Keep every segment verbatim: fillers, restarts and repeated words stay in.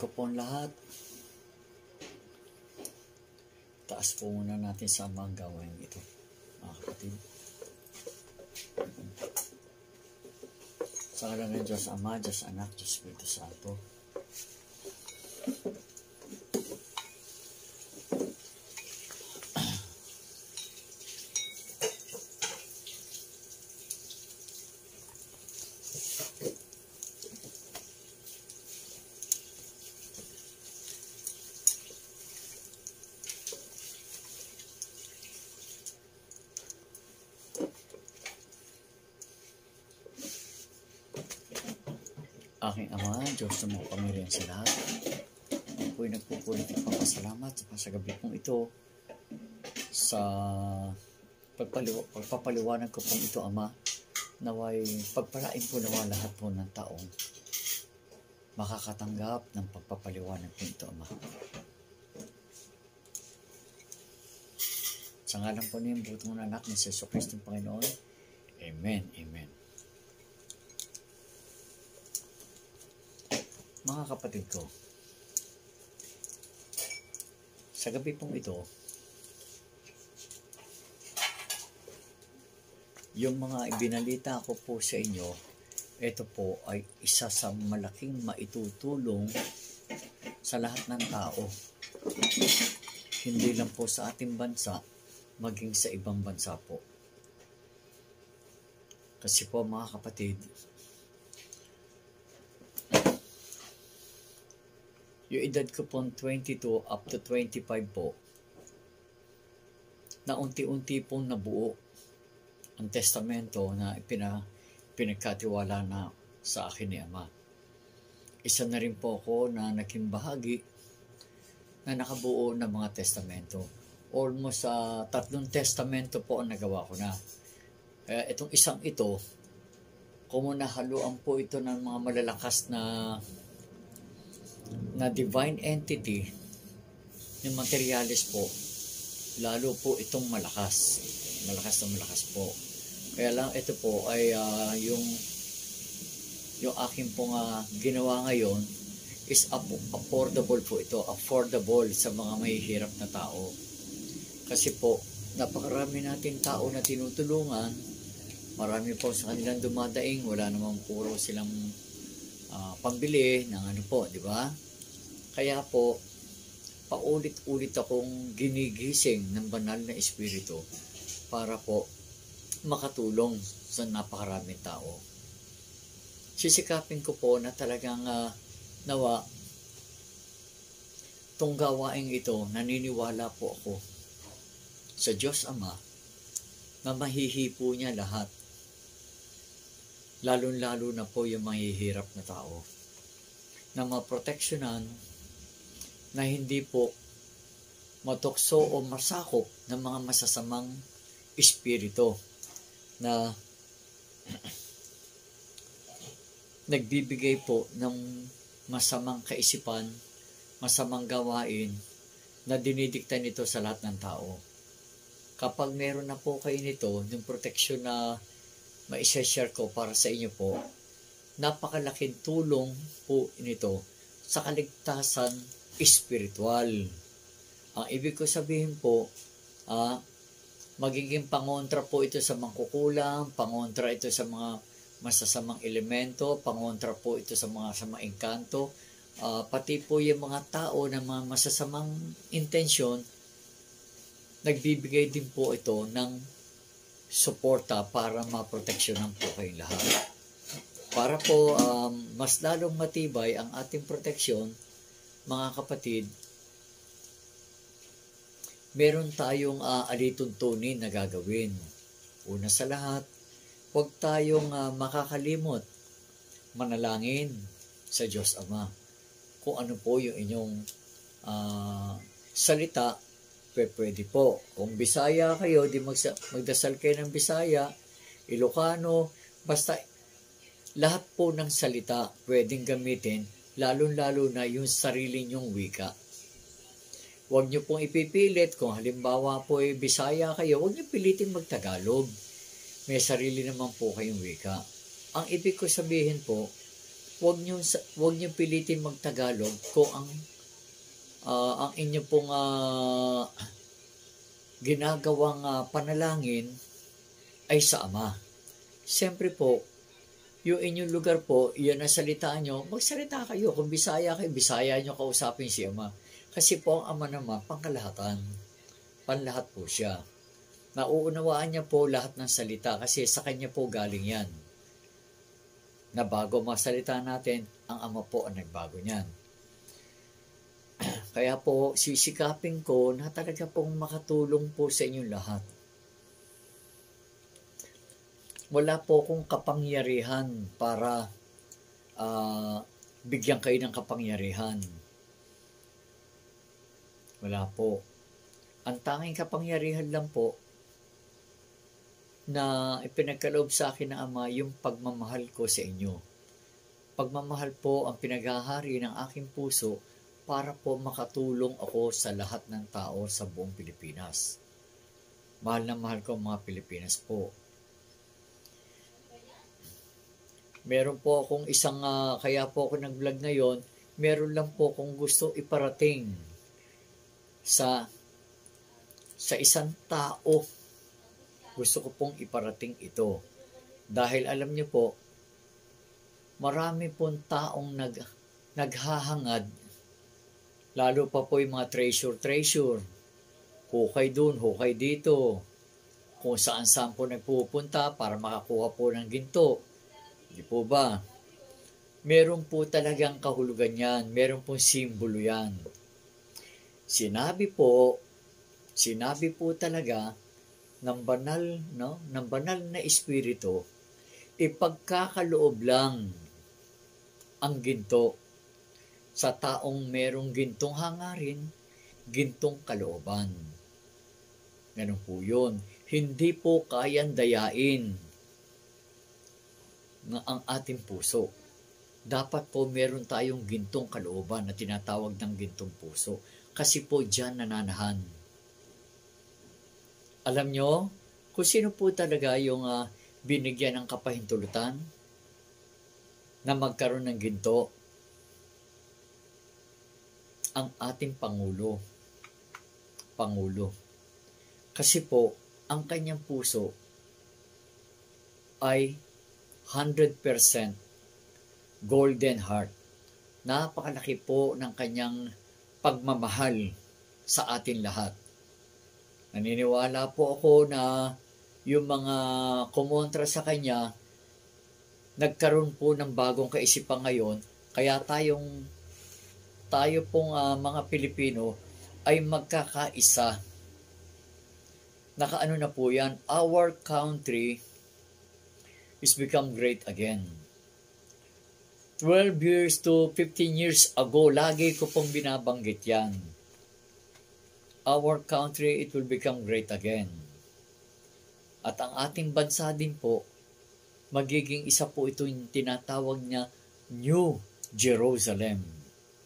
Bago po ang lahat, taas po muna natin sa mga gawain ito, mga kapatid. Sa ngalan ng Diyos Ama, Diyos Anak, Diyos Espiritu Santo. Aking Ama, Diyos na mga pamilyan sa lahat. Ako po'y nagpupulit ng papasalamat sa gabi pong ito sa pagpaliw pagpapaliwanag ko pong ito, Ama. Naway pagpalain po nawa lahat po ng taong makakatanggap ng pagpapaliwanag po ito, Ama. Sa ngalan po niyong butong ng anak ni Jesu Kristo ng Panginoon. Amen. Amen. Mga kapatid ko, sa gabi pong ito, yung mga ibinalita ko po sa inyo, ito po ay isa sa malaking maitutulong sa lahat ng tao. Hindi lang po sa ating bansa, maging sa ibang bansa po. Kasi po mga kapatid, yung edad ko pong twenty-two up to twenty-five po, na unti-unti pong nabuo ang testamento na ipina, pinagkatiwala na sa akin ni Ama. Isa na rin po ako na naging bahagi na nakabuo ng mga testamento. Almost sa uh, tatlong testamento po ang nagawa ko na. Kaya itong isang ito, kung nahaluan po ito ng mga malalakas na na divine entity yung materialis po, lalo po itong malakas malakas na malakas po. Kaya lang ito po ay uh, yung yung aking pong uh, ginawa ngayon is affordable po ito, affordable sa mga mahihirap na tao. Kasi po napakarami natin tao na tinutulungan, marami po sa kanilang dumadaing, wala namang puro silang Uh, pambili ng ano po, di ba? Kaya po, paulit-ulit akong ginigising ng banal na espiritu para po makatulong sa napakaraming tao. Sisikapin ko po na talagang uh, nawa tong gawaing ito, naniniwala po ako sa Diyos Ama na mahihipo niya lahat. Lalo-lalo na po yung mahihirap na tao na maproteksyonan, na hindi po matukso o masakop ng mga masasamang espiritu na nagbibigay po ng masamang kaisipan, masamang gawain na dinidikta nito sa lahat ng tao. Kapag meron na po kayo nito, yung proteksyon na ma-share ko para sa inyo po, napakalaking tulong po nito sa kaligtasan espiritual. Ang ibig ko sabihin po, ah, magiging pangontra po ito sa mangkukulang, pangontra ito sa mga masasamang elemento, pangontra po ito sa mga samang engkanto, ah, pati po yung mga tao na mga masasamang intensyon, nagbibigay din po ito ng suporta para maproteksyonan po kayong lahat. Para po um, mas lalong matibay ang ating proteksyon, mga kapatid, meron tayong uh, alituntunin na gagawin. Una sa lahat, huwag tayong uh, makakalimot manalangin sa Diyos Ama. Kung ano po yung inyong uh, salita, pwede po. Kung Bisaya kayo, di magsa, magdasal kayo ng Bisaya, Ilocano, basta lahat po ng salita pwedeng gamitin, lalo-lalo na yung sarili nyong wika. Huwag nyo pong ipipilit, kung halimbawa po ay Bisaya kayo, huwag nyo pilitin magtagalog. May sarili naman po kayong wika. Ang ibig ko sabihin po, wag niyo wag niyo pilitin magtagalog kung ang uh, ang inyo pong uh, ginagawang uh, panalangin ay sa Ama. Siyempre po, yung inyong lugar po, yan ang salita nyo, magsalita kayo. Kung Bisaya kayo, Bisaya nyo kausapin si Ama. Kasi po ang Ama naman, pangkalahatan. Panlahat po siya. Nauunawaan niya po lahat ng salita kasi sa kanya po galing yan. Na bago masalita natin, ang Ama po ang nagbago niyan. Kaya po, sisikapin ko na talaga pong makatulong po sa inyong lahat. Wala po akong kapangyarihan para uh, bigyan kayo ng kapangyarihan. Wala po. Ang tanging kapangyarihan lang po na ipinagkaloob sa akin ng Ama yung pagmamahal ko sa inyo. Pagmamahal po ang pinaghahari ng aking puso para po makatulong ako sa lahat ng tao sa buong Pilipinas. Mahal na mahal ko ang mga Pilipinas po. Meron po akong isang, uh, kaya po ako nag-vlog ngayon, meron lang po akong gusto iparating sa, sa isang tao. Gusto ko pong iparating ito. Dahil alam niyo po, marami pong taong nag, naghahangad. Lalo pa po yung mga treasure-treasure. Hukay dun, hukay dito. Kung saan-saan po nagpupunta para makakuha po ng ginto. Di po ba? Meron po talagang kahulugan yan. Meron po simbolo yan. Sinabi po, sinabi po talaga ng banal, no? Ng banal na espiritu, ipagkakaloob lang ang ginto sa taong merong gintong hangarin, gintong kalooban. Ganun po yun. Hindi po kayang dayain ng ang ating puso. Dapat po meron tayong gintong kalooban na tinatawag ng gintong puso. Kasi po dyan nananahan. Alam nyo, kung sino po talaga yung uh, binigyan ng kapahintulutan na magkaroon ng ginto? Ang ating Pangulo. Pangulo. Kasi po, ang kanyang puso ay one hundred percent golden heart. Napakalaki po ng kanyang pagmamahal sa atin lahat. Naniniwala po ako na yung mga kumontra sa kanya, nagkaroon po ng bagong kaisipan ngayon, kaya tayong tayo pong uh, mga Pilipino ay magkakaisa. Nakaano na po yan, our country is become great again. twelve years to fifteen years ago, lagi ko pong binabanggit yan. Our country, it will become great again. At ang ating bansa din po, magiging isa po ito yung tinatawag niya New Jerusalem.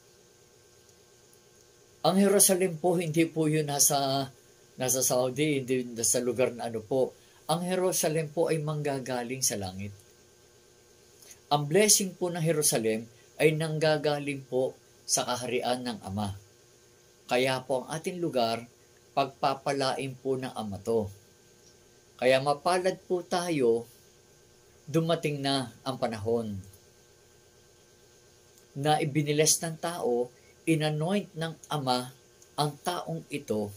Ang Jerusalem po, hindi po yun nasa, nasa Saudi, hindi nasa lugar na ano po. Ang Jerusalem po ay manggagaling sa langit. Ang blessing po ng Jerusalem ay nanggagaling po sa kaharian ng Ama. Kaya po ang ating lugar, pagpapalain po ng Ama to. Kaya mapalad po tayo, dumating na ang panahon na ibiniles ng tao, inanoint ng Ama ang taong ito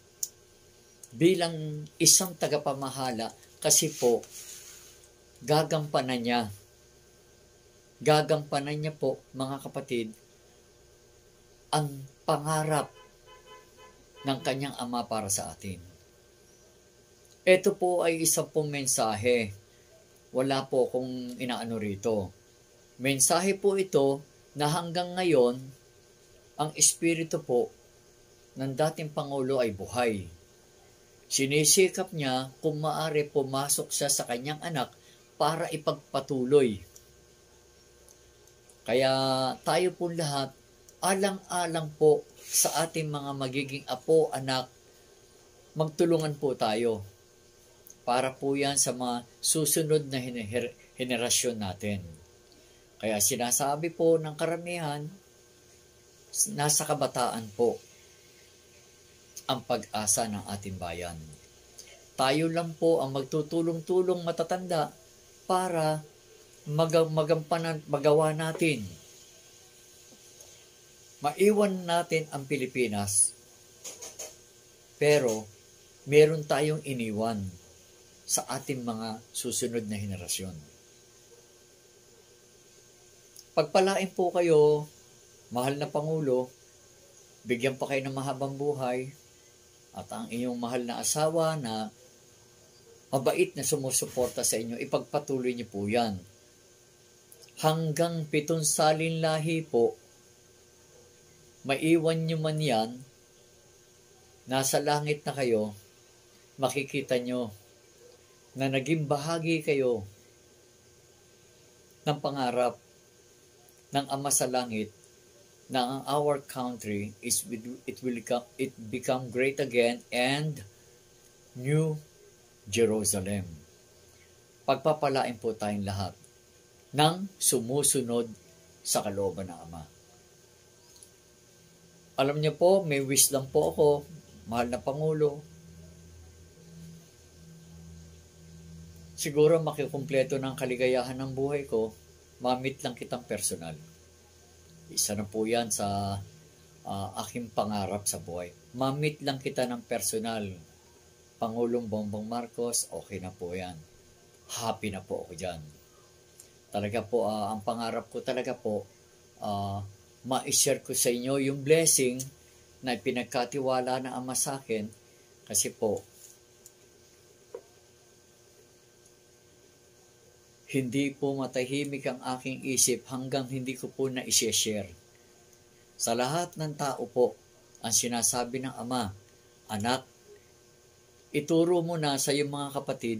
bilang isang tagapamahala kasi po gagampanan niya. Gagampanan niya po, mga kapatid, ang pangarap ng kanyang Ama para sa atin. Ito po ay isang pong mensahe. Wala po akong inaano rito. Mensahe po ito na hanggang ngayon, ang espiritu po ng dating Pangulo ay buhay. Sinisikap niya kung maaari pumasok siya sa kanyang anak para ipagpatuloy. Kaya tayo po lahat, alang-alang po sa ating mga magiging apo, anak, magtulungan po tayo. Para po yan sa mga susunod na henerasyon natin. Kaya sinasabi po ng karamihan, nasa kabataan po ang pag-asa ng ating bayan. Tayo lang po ang magtutulong-tulong matatanda para mag- magampanan, magawa natin. Maiwan natin ang Pilipinas, pero meron tayong iniwan sa ating mga susunod na henerasyon. Pagpalain po kayo, mahal na Pangulo, bigyan pa kayo ng mahabang buhay, at ang inyong mahal na asawa na mabait na sumusuporta sa inyo, ipagpatuloy niyo po yan. Hanggang pitong salin lahi po, maiwan niyo man yan, nasa langit na kayo, makikita nyo na naging bahagi kayo ng pangarap ng Ama sa Langit na ang our country is it will become, it become great again and New Jerusalem. Pagpapalain po tayong lahat ng sumusunod sa kalooban ng Ama. Alam niyo po, may wish lang po ako, mahal na Pangulo. Siguro makikumpleto ng kaligayahan ng buhay ko, mamit lang kitang personal. Isa na po yan sa uh, aking pangarap sa buhay. Mamit lang kita ng personal. Pangulong Bongbong Marcos, okay na po yan. Happy na po ako dyan. Talaga po, uh, ang pangarap ko talaga po, uh, ma-share ko sa inyo yung blessing na pinagkatiwala na Ama sa akin. Kasi po, hindi po matahimik ang aking isip hanggang hindi ko po na i-share. Sa lahat ng tao po, ang sinasabi ng Ama, anak, ituro mo na sa iyong mga kapatid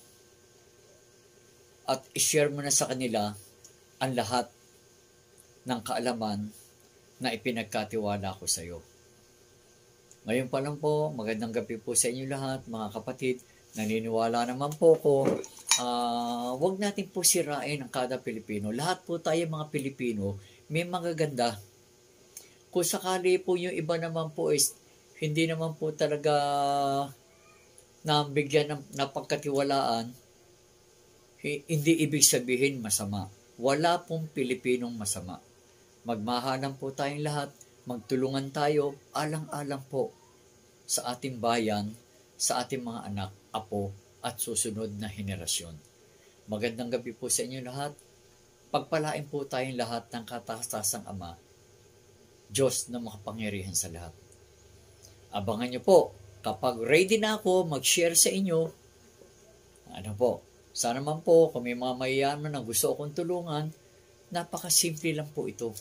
at i-share mo na sa kanila ang lahat ng kaalaman na ipinagkatiwala ko sa iyo. Ngayon pa lang po, magandang gabi po sa inyo lahat, mga kapatid. Naniniwala naman po ko, uh, wag natin po sirain ang kada Pilipino. Lahat po tayo mga Pilipino, may magaganda. Kung sakali po yung iba naman po is, hindi naman po talaga nabigyan ng napagkatiwalaan, hindi ibig sabihin masama. Wala pong Pilipinong masama. Magmahalan po tayong lahat, magtulungan tayo, alang-alang po sa ating bayan, sa ating mga anak, apo, at susunod na henerasyon. Magandang gabi po sa inyo lahat. Pagpalain po tayong lahat ng katastasang Ama, Diyos na makapangyarihan sa lahat. Abangan nyo po, kapag ready na ako mag-share sa inyo, ano po, sana man po, kung may mga mayayaman na gusto akong tulungan, napakasimple lang po ito.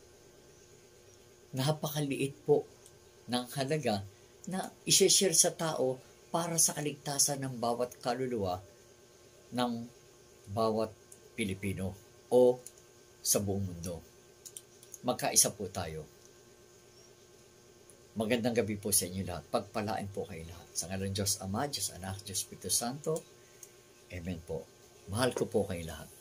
Napakaliit po ng halaga na i-share sa tao para sa kaligtasan ng bawat kaluluwa ng bawat Pilipino o sa buong mundo. Magkaisa po tayo. Magandang gabi po sa inyo lahat. Pagpalain po kayo lahat. Sa ngalan Diyos Ama, Diyos Anak, Diyos Espiritu Santo. Amen po. Mahal ko po kayo lahat.